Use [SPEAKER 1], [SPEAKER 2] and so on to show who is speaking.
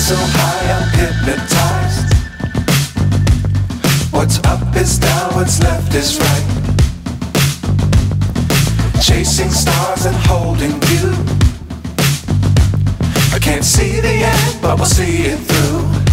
[SPEAKER 1] so high I'm hypnotized. What's up is down, what's left is right. Chasing stars and holding you. I can't see the end, but we'll see it through.